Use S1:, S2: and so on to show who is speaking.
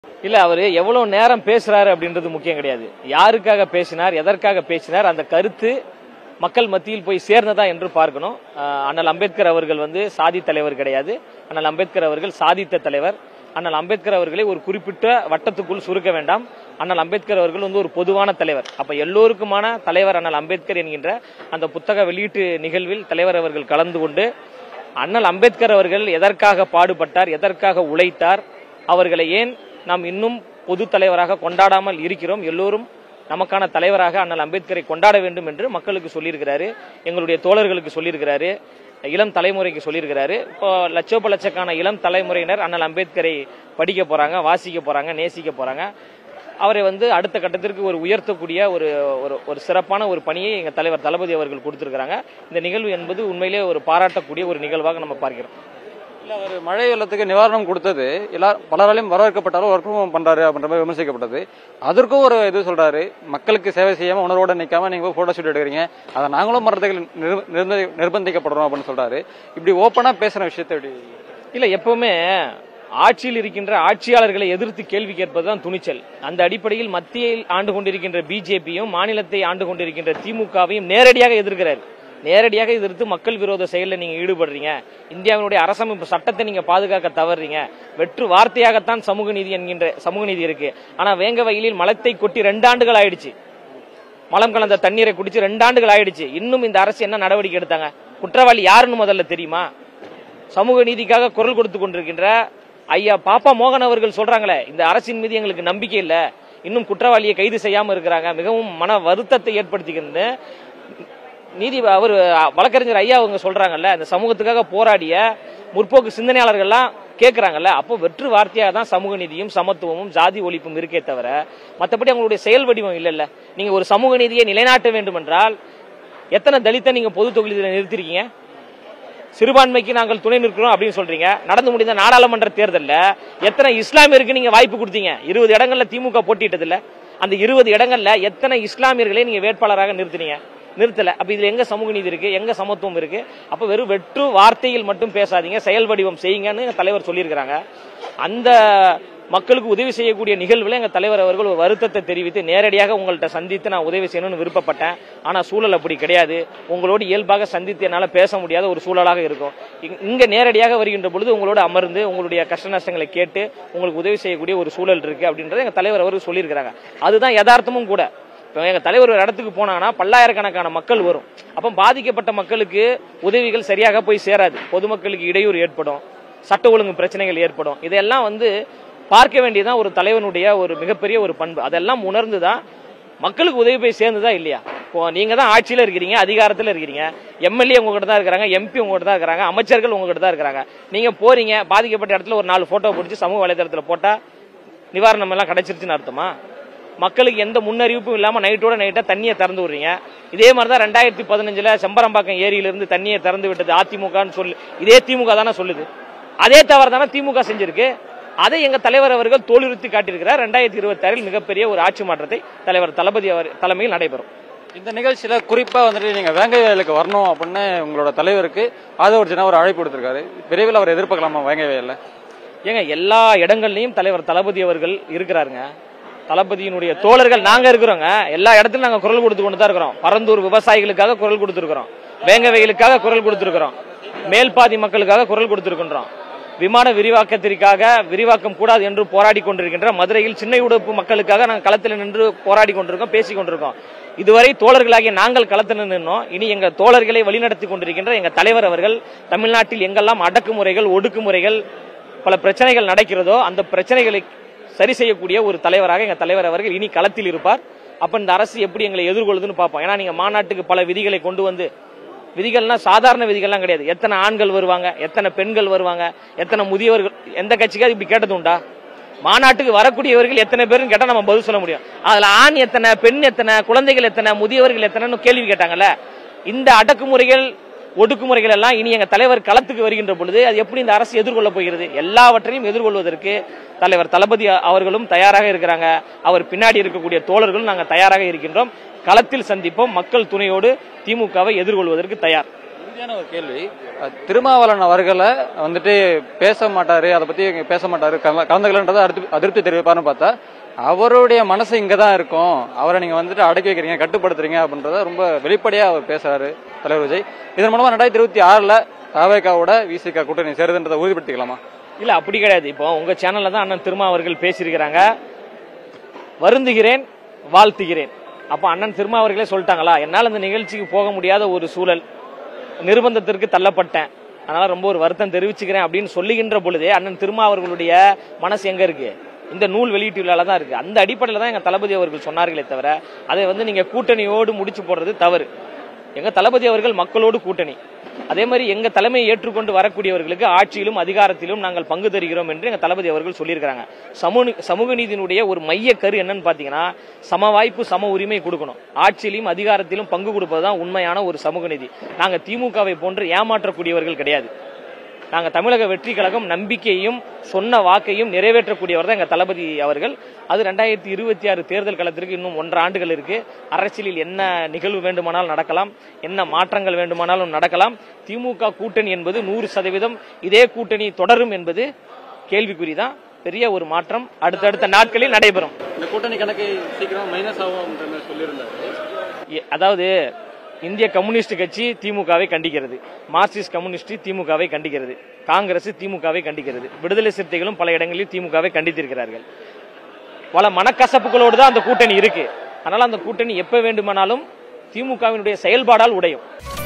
S1: இல்ல அவரு எவ்வளவு நேரம் பேசுறாரு அப்படின்றது முக்கியம் கிடையாது. யாருக்காக பேசினார், எதற்காக பேசினார், அந்த கருத்து மக்கள் மத்தியில் போய் சேர்ந்ததா என்று பார்க்கணும். அண்ணல் அம்பேத்கர் அவர்கள் சாதி தலைவர் கிடையாது. அண்ணல் அம்பேத்கர் அவர்கள் சாதித்த தலைவர். அண்ணல் அம்பேத்கர் அவர்களை ஒரு குறிப்பிட்ட வட்டத்துக்குள் சுருக்க வேண்டாம். அண்ணல் அம்பேத்கர் அவர்கள் ஒரு பொதுவான தலைவர். அப்ப எல்லோருக்குமான தலைவர் அண்ணல் அம்பேத்கர் என்கின்ற அந்த புத்தக வெளியீட்டு நிகழ்வில் தலைவர் அவர்கள் கலந்து கொண்டு அண்ணல் அம்பேத்கர் அவர்கள் எதற்காக பாடுபட்டார், எதற்காக உழைத்தார், அவர்களை ஏன் நாம் இன்னும் பொது தலைவராக கொண்டாடாமல் இருக்கிறோம், எல்லோரும் நமக்கான தலைவராக அண்ணல் அம்பேத்கரை கொண்டாட வேண்டும் என்று மக்களுக்கு சொல்லியிருக்கிறாரு. எங்களுடைய தோழர்களுக்கு சொல்லியிருக்கிறாரு, இளம் தலைமுறைக்கு சொல்லியிருக்கிறாரு. இப்போ லட்சக்கணக்கான இளம் தலைமுறையினர் அண்ணல் அம்பேத்கரை படிக்க போறாங்க, வாசிக்க போறாங்க, நேசிக்க போறாங்க. அவரை அடுத்த கட்டத்திற்கு ஒரு உயர்த்தக்கூடிய ஒரு சிறப்பான ஒரு பணியை எங்க தலைவர் தளபதி அவர்கள் கொடுத்திருக்கிறாங்க. இந்த நிகழ்வு என்பது உண்மையிலே ஒரு பாராட்டக்கூடிய ஒரு நிகழ்வாக நம்ம பார்க்கிறோம்.
S2: இல்ல அவர் மழை வெள்ளத்துக்கு நிவாரணம் கொடுத்தது பலராலையும் வரவேற்கப்பட்டாலும் ஒர்க் ஃப்ரம் பண்றாரு அப்படின்ற மாதிரி விமர்சிக்கப்பட்டது. அதற்கும் ஒரு இது சொல்றாரு, மக்களுக்கு சேவை செய்யாம உணர்வோட நிக்காம நீங்க போட்டோ ஷூட் எடுக்கிறீங்க, அதை நாங்களும் மரத்துக்கு நிர்பந்திக்கப்படுறோம் அப்படின்னு சொல்றாரு. இப்படி ஓப்பனா பேசுற விஷயத்தை
S1: இல்ல எப்பவுமே ஆட்சியில் இருக்கின்ற ஆட்சியாளர்களை எதிர்த்து கேள்வி கேட்பதுதான் துணிச்சல். அந்த அடிப்படையில் மத்தியில் ஆண்டு கொண்டிருக்கின்ற பிஜேபியும் மாநிலத்தை ஆண்டு கொண்டிருக்கின்ற திமுகவையும் நேரடியாக எதிர்க்கிறார். நேரடியாக எதிர்த்து மக்கள் விரோத செயலில் நீங்க ஈடுபடுறீங்க, இந்தியாவினுடைய அரசமைப்பு சட்டத்தை நீங்க பாதுகாக்க தவறுறீங்க, வெற்று வார்த்தையாகத்தான் சமூக நீதி என்கின்ற சமூக நீதி இருக்கு. ஆனா வேங்க வயலில் மலத்தை கொட்டி 2 ஆண்டுகள் ஆயிடுச்சு, மலம் கலந்த தண்ணீரை குடிச்சு 2 ஆண்டுகள் ஆயிடுச்சு. இன்னும் இந்த அரசு என்ன நடவடிக்கை எடுத்தாங்க? குற்றவாளி யாருன்னு முதல்ல தெரியுமா? சமூக நீதிக்காக குரல் கொடுத்து கொண்டிருக்கின்ற ஐயா பாப்பா மோகன் அவர்கள் சொல்றாங்களே, இந்த அரசின் மீது எங்களுக்கு நம்பிக்கை இல்ல, இன்னும் குற்றவாளியை கைது செய்யாம இருக்கிறாங்க, மிகவும் மன வருத்தத்தை ஏற்படுத்திக்கிறது நீதி அவர் வழக்கறிஞர் ஐயா அவங்க சொல்றாங்கல்ல, இந்த சமூகத்துக்காக போராடிய முற்போக்கு சிந்தனையாளர்கள்லாம் கேட்கிறாங்கல்ல. அப்போ வெற்று வார்த்தையாக தான் சமூக நீதியும் சமத்துவமும் ஜாதி ஒழிப்பும் இருக்கே தவிர மற்றபடி அவங்களுடைய செயல் வடிவம் இல்லைல்ல. நீங்க ஒரு சமூக நீதியை நிலைநாட்ட வேண்டும் என்றால் எத்தனை தலித்தை நீங்க பொது தொகுதியில் நிறுத்திருக்கீங்க? சிறுபான்மைக்கு நாங்கள் துணை நிற்கிறோம் அப்படின்னு சொல்றீங்க. நடந்து முடிந்த நாடாளுமன்ற தேர்தலில் எத்தனை இஸ்லாமியருக்கு நீங்க வாய்ப்பு கொடுத்தீங்க? 20 இடங்கள்ல திமுக போட்டிட்டது இல்ல. அந்த 20 இடங்கள்ல எத்தனை இஸ்லாமியர்களை நீங்க வேட்பாளராக நிறுத்தினீங்க? நிறுத்தல. அப்ப இதுல எங்க சமூக நீதி இருக்கு, எங்க சமத்துவம் இருக்கு? அப்ப வெறும் வெற்று வார்த்தையில் மட்டும் பேசாதீங்க, செயல் வடிவம் செய்யுங்கன்னு தலைவர் சொல்லியிருக்கிறாங்க. அந்த மக்களுக்கு உதவி செய்யக்கூடிய நிகழ்வுல எங்க தலைவர் அவர்கள் ஒரு வருத்தத்தை தெரிவித்து நேரடியாக உங்கள்கிட்ட சந்தித்து நான் உதவி செய்யணும்னு விருப்பப்பட்டேன். ஆனா சூழல் அப்படி கிடையாது. உங்களோடு இயல்பாக சந்தித்து என்னால பேச முடியாத ஒரு சூழலாக இருக்கும். இங்க நேரடியாக வருகின்ற பொழுது உங்களோட அமர்ந்து உங்களுடைய கஷ்ட நஷ்டங்களை கேட்டு உங்களுக்கு உதவி செய்யக்கூடிய ஒரு சூழல் இருக்கு அப்படின்றத எங்க தலைவர் அவர்கள் சொல்லியிருக்கிறாங்க. அதுதான் யதார்த்தமும் கூட. இப்போ எங்க தலைவர் ஒரு இடத்துக்கு போனாங்கன்னா பல்லாயிரக்கணக்கான மக்கள் வரும். அப்போ பாதிக்கப்பட்ட மக்களுக்கு உதவிகள் சரியாக போய் சேராது, பொதுமக்களுக்கு இடையூறு ஏற்படும், சட்ட ஒழுங்கு பிரச்சனைகள் ஏற்படும். இதெல்லாம் பார்க்க வேண்டியதான் ஒரு தலைவனுடைய ஒரு மிகப்பெரிய ஒரு பண்பு. அதெல்லாம் உணர்ந்துதான் மக்களுக்கு உதவி போய் சேர்ந்துதான் இல்லையா? இப்போ நீங்க தான் ஆட்சியில இருக்கிறீங்க, அதிகாரத்தில் இருக்கிறீங்க, எம்எல்ஏ உங்ககிட்ட தான் இருக்கிறாங்க, எம்பி உங்ககிட்ட தான் இருக்கிறாங்க, அமைச்சர்கள் உங்ககிட்ட தான் இருக்கிறாங்க. நீங்க போறீங்க, பாதிக்கப்பட்ட இடத்துல ஒரு 4 போட்டோ பிடிச்சி சமூக வலைதளத்தில் போட்டா நிவாரணம் எல்லாம் கிடைச்சிருச்சுன்னு அர்த்தமா? மக்களுக்கு எந்த முன்னறிவிப்பும் இல்லாம நைட்டோட நைட்டா தண்ணியை திறந்து விடுறீங்க. இதே மாதிரிதான் 2015 செம்பரம்பாக்கம் ஏரியிலிருந்து தண்ணியை திறந்து விட்டது அதிமுகன்னு சொல்லு. இதே திமுக தானே சொல்லுது. அதே தவறு தானே திமுக செஞ்சிருக்கு. அதை எங்க தலைவர் அவர்கள் தோலுறுத்தி காட்டியிருக்கிறார். 2026 மிகப்பெரிய ஒரு ஆட்சி மாற்றத்தை தலைவர் தளபதி அவர் தலைமையில் நடைபெறும்.
S2: இந்த நிகழ்ச்சியில குறிப்பா நீங்க வேங்கை வயலுக்கு வரணும் அப்படின்னு உங்களோட தலைவருக்கு ஆதவர்ஜனா ஒரு அழைப்பு கொடுத்திருக்காரு. விரைவில் அவர் எதிர்பார்க்கலாமா வேங்கை வயல்ல?
S1: ஏங்க எல்லா இடங்கள்லயும் தலைவர் தளபதி அவர்கள் இருக்கிறாருங்க. தளபதியினுடைய தோழர்கள் நாங்க இருக்கிறோங்க. எல்லா இடத்துலயும் நாங்க குரல் கொடுத்து கொண்டு தான் இருக்கிறோம். பரந்தூர் விவசாயிகளுக்காக குரல் கொடுத்திருக்கிறோம், வேங்க வயலுக்காக குரல் கொடுத்திருக்கிறோம், மேல்பாதி மக்களுக்காக குரல் கொடுத்திருக்கின்றோம், விமான விரிவாக்கத்திற்காக விரிவாக்கம் கூடாது என்று போராடி கொண்டிருக்கின்ற மதுரையில் சின்ன உடுப்பு மக்களுக்காக நாங்கள் களத்தில் நின்று போராடி கொண்டிருக்கோம், பேசிக் கொண்டிருக்கோம். இதுவரை தோழர்களாகிய நாங்கள் களத்தில் நின்றோம். இனி எங்க தோழர்களை வழிநடத்தி கொண்டிருக்கின்ற எங்க தலைவர் அவர்கள் தமிழ்நாட்டில் எங்கெல்லாம் அடக்குமுறைகள் ஒடுக்குமுறைகள் பல பிரச்சனைகள் நடக்கிறதோ அந்த பிரச்சனைகளை சரி செய்யக்கூடிய ஒரு தலைவராக எங்க தலைவர் அவர்கள் இனி களத்தில் இருப்பார். அப்ப இந்த அரசு எப்படி எங்களை எதிர்கொள்ளுதுன்னு பார்ப்போம். ஏன்னா நீங்க மாநாட்டுக்கு பல விதிகளை கொண்டு வந்து, விதிகள்னா சாதாரண விதிகள்லாம் கிடையாது. எத்தனை ஆண்கள் வருவாங்க, எத்தனை பெண்கள் வருவாங்க, எத்தனை முதியவர்கள், எந்த கட்சிக்காவது இப்படி கேட்டது உண்டா? மாநாட்டுக்கு வரக்கூடியவர்கள் எத்தனை பேரும் கேட்டா நம்ம பதில் சொல்ல முடியும். அதுல ஆண் எத்தனை, பெண் எத்தனை, குழந்தைகள் எத்தனை, முதியவர்கள் எத்தனைன்னு கேள்வி கேட்டாங்கல்ல. இந்த அடக்குமுறைகள் ஒடுக்குமுறைகள் எல்லாம் இனி எங்க தலைவர் களத்துக்கு வருகின்ற பொழுது அது எப்படி இந்த அரசு எதிர்கொள்ள போகிறது? எல்லாவற்றையும் எதிர்கொள்வதற்கு தலைவர் தளபதி அவர்களும் தயாராக இருக்கிறாங்க. அவர் பின்னாடி இருக்கக்கூடிய தோழர்களும் நாங்கள் தயாராக இருக்கின்றோம். களத்தில் சந்திப்போம். மக்கள் துணையோடு திமுகவை எதிர்கொள்வதற்கு தயார்.
S2: இறுதியான ஒரு கேள்வி, திருமாவளவன் அவர்களை வந்துட்டு பேச மாட்டாரு, அதை பத்தி பேச மாட்டாரு, கலந்துக்கலன்றதை அதிருப்தி தெரிவிப்பாருன்னு பார்த்தா அவருடைய மனசு இங்கதான் இருக்கும், அவரை நீங்க வந்துட்டு அடக்கி வைக்கிறீங்க, கட்டுப்படுத்துறீங்க அப்படின்றத ரொம்ப வெளிப்படையா அவர் பேசுறாரு தலைவர் விஜய். இதன் மூலமா 2026 தாவேகாவோட விசிக கூட்டணி சேருதுன்றதை உறுதிப்படுத்திக்கலாமா?
S1: இல்ல, அப்படி கிடையாது. இப்போ உங்க சேனல்ல தான் அண்ணன் திருமா அவர்கள் பேசியிருக்கிறாங்க, வருந்துகிறேன், வாழ்த்துகிறேன். அப்ப அண்ணன் திருமா அவர்களே சொல்லிட்டாங்களா, என்னால் அந்த நிகழ்ச்சிக்கு போக முடியாத ஒரு சூழல், நிர்பந்தத்திற்கு தள்ளப்பட்டேன், அதனால ரொம்ப ஒரு வருத்தம் தெரிவிச்சுக்கிறேன் அப்படின்னு சொல்லுகின்ற பொழுதே அண்ணன் திருமா அவர்களுடைய மனசு எங்க இருக்கு? இந்த நூல் வெளியீட்டு விழால தான் இருக்கு. அந்த அடிப்படையில் தான் எங்க தளபதி அவர்கள் சொன்னார்களே தவிர அதை நீங்க கூட்டணியோடு முடிச்சு போடுறது தவறு. எங்க தளபதி அவர்கள் மக்களோடு கூட்டணி. அதே மாதிரி எங்க தலைமையை ஏற்றுக்கொண்டு வரக்கூடியவர்களுக்கு ஆட்சியிலும் அதிகாரத்திலும் நாங்கள் பங்கு தருகிறோம் என்று எங்க தளபதி அவர்கள் சொல்லியிருக்காங்க. சமூக நீதியினுடைய ஒரு மைய கரு என்னன்னு பாத்தீங்கன்னா, சம வாய்ப்பு, சம உரிமை கொடுக்கணும். ஆட்சியிலும் அதிகாரத்திலும் பங்கு கொடுப்பதுதான் உண்மையான ஒரு சமூக நீதி. நாங்க திமுகவை போன்று ஏமாற்றக்கூடியவர்கள் கிடையாது. நாங்க தமிழக வெற்றி கழகம் நம்பிக்கையும் சொன்ன வாக்கையும் நிறைவேற்றக்கூடியவர் தான் எங்க தளபதி அவர்கள். அது 2026 தேர்தல் களத்திற்கு இன்னும் 1.5 ஆண்டுகள் இருக்கு. அரசியலில் என்ன நிகழ்வு வேண்டுமானாலும் நடக்கலாம், என்ன மாற்றங்கள் வேண்டுமானாலும் நடக்கலாம். திமுக கூட்டணி என்பது 100% இதே கூட்டணி தொடரும் என்பது கேள்விக்குறிதான். பெரிய ஒரு மாற்றம் அடுத்தடுத்த நாட்களில் நடைபெறும்.
S2: இந்த கூட்டணி கணக்கு சீக்கிரம் மைனஸ் ஆகும் சொல்லியிருந்தாரு.
S1: அதாவது இந்திய கம்யூனிஸ்ட் கட்சி திமுகவை கண்டிக்கிறது, மார்க்சிஸ்ட் கம்யூனிஸ்ட் திமுகவை கண்டிக்கிறது, காங்கிரஸ் திமுகவை கண்டிக்கிறது, விடுதலை சிறுத்தைகளும் பல இடங்களில் திமுகவை கண்டித்திருக்கிறார்கள். பல மனக்கசப்புகளோடு தான் அந்த கூட்டணி இருக்கு. அதனால அந்த கூட்டணி எப்ப வேண்டுமானாலும் திமுகவினுடைய செயல்பாடால் உடையும்.